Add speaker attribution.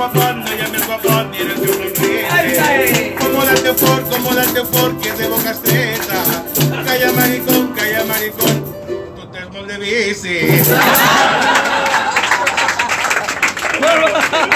Speaker 1: guapón, no llame al guapón, mira que sonríe. Como darte por, que es de boca estrecha. Calla maricón, tú te de bici.